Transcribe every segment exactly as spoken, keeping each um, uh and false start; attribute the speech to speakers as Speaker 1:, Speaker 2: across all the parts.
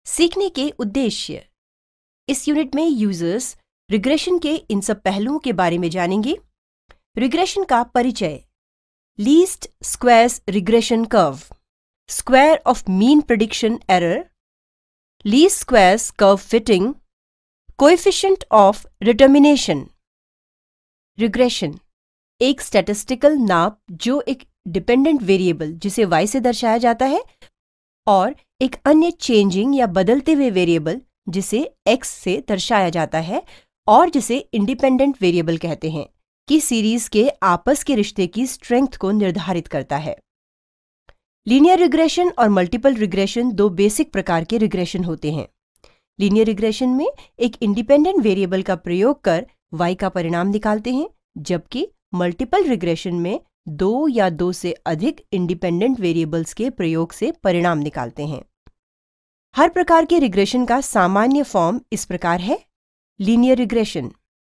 Speaker 1: सीखने के उद्देश्य। इस यूनिट में यूजर्स रिग्रेशन के इन सब पहलुओं के बारे में जानेंगे। रिग्रेशन का परिचय, least squares regression curve, square of mean prediction error, least squares curve fitting, coefficient of determination. Regression एक स्टैटिस्टिकल नाप जो एक डिपेंडेंट वेरिएबल जिसे y से दर्शाया जाता है और एक अन्य चेंजिंग या बदलते हुए वेरिएबल जिसे x से दर्शाया जाता है और जिसे इंडिपेंडेंट वेरिएबल कहते हैं की सीरीज के आपस के रिश्ते की स्ट्रेंथ को निर्धारित करता है। लीनियर रिग्रेशन और मल्टीपल रिग्रेशन दो बेसिक प्रकार के रिग्रेशन होते हैं। लीनियर रिग्रेशन में एक इंडिपेंडेंट वेरिएबल का प्रयोग कर y का परिणाम निकालते हैं, जबकि मल्टीपल रिग्रेशन में दो या दो से अधिक इंडिपेंडेंट वेरिएबल्स के प्रयोग से परिणाम निकालते हैं। हर प्रकार के रिग्रेशन का सामान्य फॉर्म इस प्रकार है। लीनियर रिग्रेशन,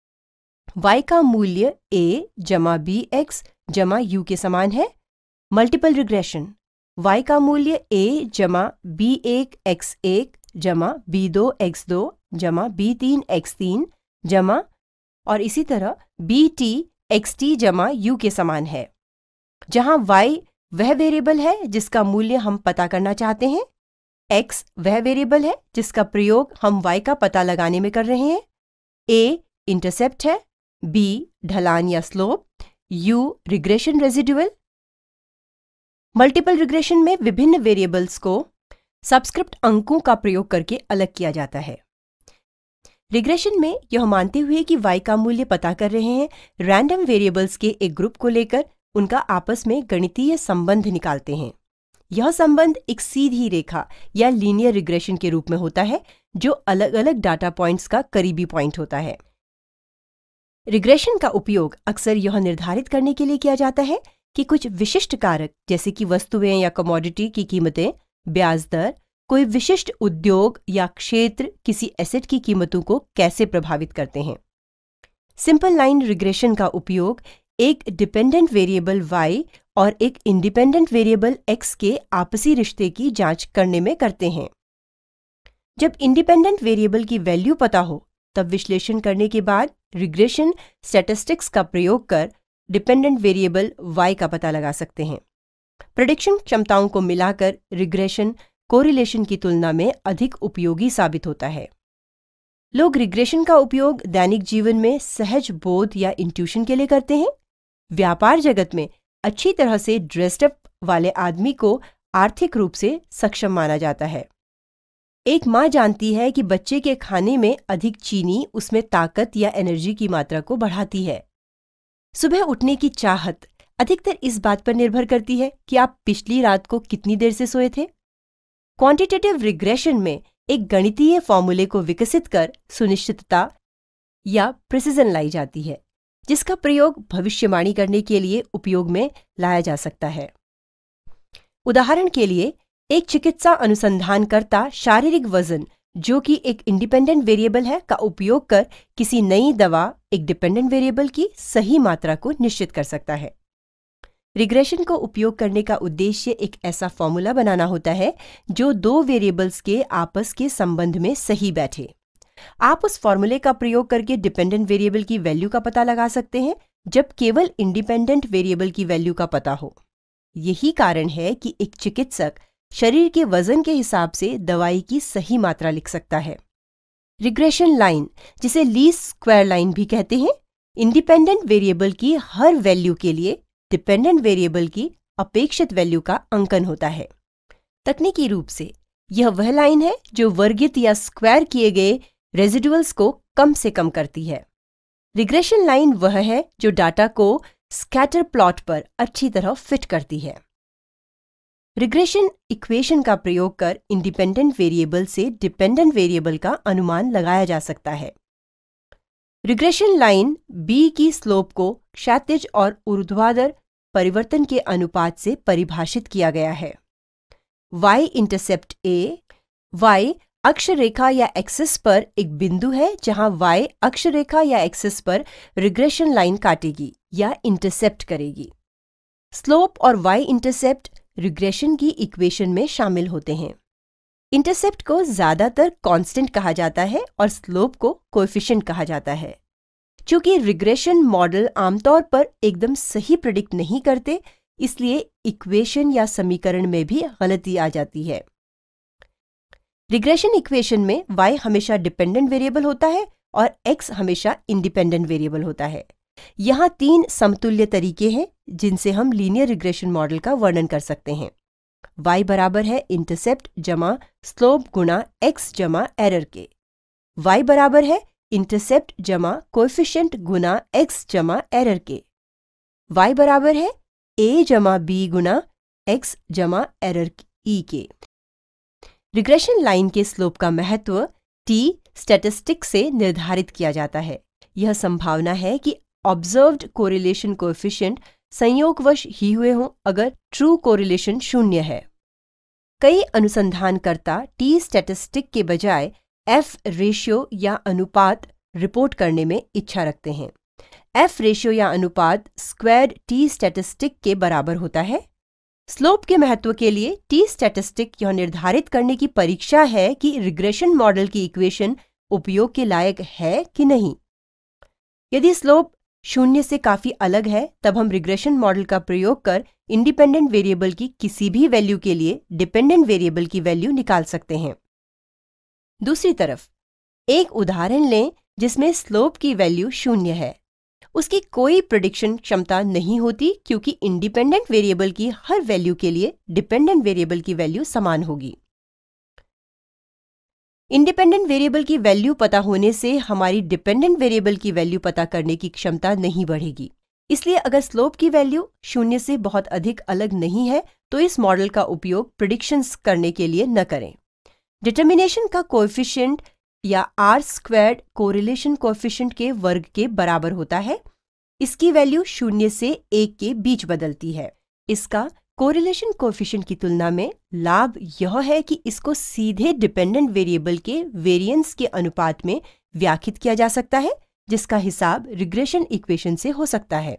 Speaker 1: y का मूल्य a जमा बी एक्स जमा यू के समान है। मल्टीपल रिग्रेशन, y का मूल्य a जमा बी एक एक्स एक जमा बी दो एक्स दो जमा बी तीन एक्स तीन जमा और इसी तरह बी टी एक्स टी जमा यू के समान है, जहां y वह वेरिएबल है जिसका मूल्य हम पता करना चाहते हैं, x वह वेरिएबल है जिसका प्रयोग हम y का पता लगाने में कर रहे हैं, a इंटरसेप्ट है, b ढलान या slope, u regression residual. Multiple regression में विभिन्न वेरिएबल्स को सबस्क्रिप्ट अंकों का प्रयोग करके अलग किया जाता है। रिग्रेशन में यह मानते हुए कि y का मूल्य पता कर रहे हैं, रैंडम वेरिएबल्स के एक ग्रुप को लेकर उनका आपस में गणितीय संबंध निकालते हैं। यह संबंध एक सीधी रेखा या लीनियर रिग्रेशन के रूप में होता है, जो अलग अलग डाटा पॉइंट्स का करीबी पॉइंट होता है। रिग्रेशन का उपयोग अक्सर यह निर्धारित करने के लिए किया जाता है कि कुछ विशिष्ट कारक जैसे कि वस्तुएं या कमोडिटी की कीमतें, ब्याज दर, कोई विशिष्ट उद्योग या क्षेत्र किसी एसेट की कीमतों को कैसे प्रभावित करते हैं। सिंपल लाइन रिग्रेशन का उपयोग एक डिपेंडेंट वेरिएबल y और एक इंडिपेंडेंट वेरिएबल x के आपसी रिश्ते की जांच करने में करते हैं। जब इंडिपेंडेंट वेरिएबल की वैल्यू पता हो, तब विश्लेषण करने के बाद रिग्रेशन स्टैटिस्टिक्स का प्रयोग कर डिपेंडेंट वेरिएबल y का पता लगा सकते हैं। प्रेडिक्शन क्षमताओं को मिलाकर रिग्रेशन कोरिलेशन की तुलना में अधिक उपयोगी साबित होता है। लोग रिग्रेशन का उपयोग दैनिक जीवन में सहज बोध या इंट्यूशन के लिए करते हैं। व्यापार जगत में अच्छी तरह से ड्रेस्ड अप वाले आदमी को आर्थिक रूप से सक्षम माना जाता है। एक माँ जानती है कि बच्चे के खाने में अधिक चीनी उसमें ताकत या एनर्जी की मात्रा को बढ़ाती है। सुबह उठने की चाहत अधिकतर इस बात पर निर्भर करती है कि आप पिछली रात को कितनी देर से सोए थे। क्वांटिटेटिव रिग्रेशन में एक गणितीय फॉर्मूले को विकसित कर सुनिश्चितता या प्रिसिजन लाई जाती है, जिसका प्रयोग भविष्यवाणी करने के लिए उपयोग में लाया जा सकता है। उदाहरण के लिए, एक चिकित्सा अनुसंधानकर्ता शारीरिक वजन, जो कि एक इंडिपेंडेंट वेरिएबल है, का उपयोग कर किसी नई दवा एक डिपेंडेंट वेरिएबल की सही मात्रा को निश्चित कर सकता है। रिग्रेशन को उपयोग करने का उद्देश्य एक ऐसा फॉर्मूला बनाना होता है जो दो वेरिएबल्स के आपस के संबंध में सही बैठे। आप उस फॉर्मूले का प्रयोग करके डिपेंडेंट वेरिएबल की वैल्यू का पता लगा सकते हैं, जब केवल इंडिपेंडेंट वेरिएबल की वैल्यू का पता हो। यही कारण है कि एक चिकित्सक शरीर के वजन के हिसाब से दवाई की सही मात्रा लिख सकता है। रिग्रेशन लाइन, जिसे लीस्ट स्क्वायर लाइन भी कहते हैं, इंडिपेंडेंट वेरिएबल की हर वैल्यू के लिए डिपेंडेंट वेरिएबल की अपेक्षित वैल्यू का अंकन होता है। तकनीकी रूप से यह वह लाइन है जो वर्गित या स्क्वायर किए गए रेजिडुअल्स को कम से कम करती है। रिग्रेशन लाइन वह है जो डाटा को स्कैटर प्लॉट पर अच्छी तरह फिट करती है। रिग्रेशन इक्वेशन का प्रयोग कर इंडिपेंडेंट वेरिएबल से डिपेंडेंट वेरिएबल का अनुमान लगाया जा सकता है। रिग्रेशन लाइन b की स्लोप को क्षैतिज और ऊर्ध्वाधर परिवर्तन के अनुपात से परिभाषित किया गया है। y इंटरसेप्ट a, y अक्षरेखा या एक्सिस पर एक बिंदु है जहां y अक्षरेखा या एक्सिस पर रिग्रेशन लाइन काटेगी या इंटरसेप्ट करेगी। स्लोप और y इंटरसेप्ट रिग्रेशन की इक्वेशन में शामिल होते हैं। इंटरसेप्ट को ज्यादातर कांस्टेंट कहा जाता है और स्लोप को कोएफिशिएंट कहा जाता है। चूंकि रिग्रेशन मॉडल आमतौर पर एकदम सही प्रेडिक्ट नहीं करते, इसलिए इक्वेशन या समीकरण में भी गलती आ जाती है। रिग्रेशन इक्वेशन में y हमेशा डिपेंडेंट वेरिएबल होता है और x हमेशा इंडिपेंडेंट वेरिएबल होता है। यहाँ तीन समतुल्य तरीके हैं जिनसे हम लीनियर रिग्रेशन मॉडल का वर्णन कर सकते हैं। y बराबर है इंटरसेप्ट जमा स्लोप गुणा x जमा एरर के। y बराबर है इंटरसेप्ट जमा कोएफिशिएंट गुणा x जमा एरर के। y बराबर है a जमा b गुणा x जमा एरर e के। रिग्रेशन लाइन के स्लोप का महत्व t स्टैटिस्टिक से निर्धारित किया जाता है। यह संभावना है कि ऑब्जर्व्ड कोरिलेशन कोएफिशिएंट संयोगवश ही हुए हों अगर ट्रू कोरिलेशन शून्य है। कई अनुसंधानकर्ता टी स्टैटिस्टिक के बजाय एफ रेशियो या अनुपात रिपोर्ट करने में इच्छा रखते हैं। एफ रेशियो या अनुपात स्क्वायर्ड टी स्टैटिस्टिक के बराबर होता है। स्लोप के महत्व के लिए टी स्टैटिस्टिक यह निर्धारित करने की परीक्षा है कि रिग्रेशन मॉडल की इक्वेशन उपयोग के लायक है कि नहीं। यदि स्लोप शून्य से काफी अलग है, तब हम रिग्रेशन मॉडल का प्रयोग कर इंडिपेंडेंट वेरिएबल की किसी भी वैल्यू के लिए डिपेंडेंट वेरिएबल की वैल्यू निकाल सकते हैं। दूसरी तरफ एक उदाहरण लें जिसमें स्लोप की वैल्यू शून्य है। उसकी कोई प्रेडिक्शन क्षमता नहीं होती क्योंकि इंडिपेंडेंट वेरिएबल की हर वैल्यू के लिए डिपेंडेंट वेरिएबल की वैल्यू समान होगी। इंडिपेंडेंट वेरिएबल की वैल्यू पता होने से हमारी डिपेंडेंट वेरिएबल की वैल्यू पता करने की क्षमता नहीं बढ़ेगी। इसलिए अगर स्लोप की वैल्यू शून्य से बहुत अधिक अलग नहीं है तो इस मॉडल का उपयोग प्रेडिक्शंस करने के लिए न करें। डिटर्मिनेशन का कोएफिशिएंट या आर स्क्वायर्ड कोरिलेशन कोएफिशिएंट के वर्ग के बराबर होता है। इसकी वैल्यू शून्य से एक के बीच बदलती है। इसका कोरिलेशन कोएफिशिएंट की तुलना में लाभ यह है कि इसको सीधे डिपेंडेंट वेरिएबल के वेरिएंस के अनुपात में व्याख्यात किया जा सकता है, जिसका हिसाब रिग्रेशन इक्वेशन से हो सकता है।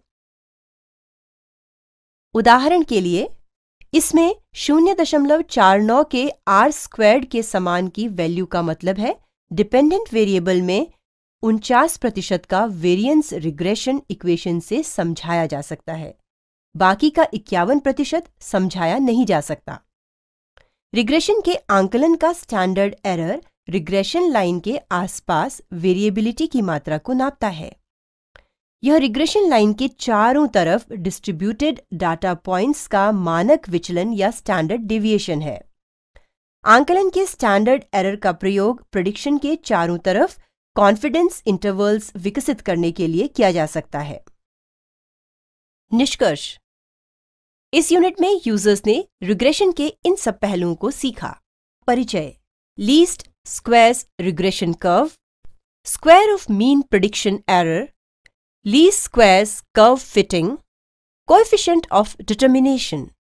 Speaker 1: उदाहरण के लिए इसमें शून्य दशमलव चार नौ के आर स्क्वायर्ड के समान की वैल्यू का मतलब है डिपेंडेंट वेरिएबल में उनचास प्रतिशत का वेरिएंस रिग्रेशन इक्वेशन से समझाया जा सकता है। बाकी का इक्यावन प्रतिशत समझाया नहीं जा सकता। रिग्रेशन के आंकलन का स्टैंडर्ड एरर रिग्रेशन लाइन के आसपास वेरिएबिलिटी की मात्रा को नापता है। यह रिग्रेशन लाइन के चारों तरफ डिस्ट्रीब्यूटेड डाटा पॉइंट्स का मानक विचलन या स्टैंडर्ड डेविएशन है। आंकलन के स्टैंडर्ड एरर का प्रयोग प्रेडिक्शन के चारों तरफ कॉन्फिडेंस इंटरवल्स विकसित करने के लिए किया जा सकता है। निष्कर्ष: इस यूनिट में यूजर्स ने रिग्रेशन के इन सब पहलुओं को सीखा। परिचय: least squares regression curve, square of mean prediction error, least squares curve fitting, coefficient of determination.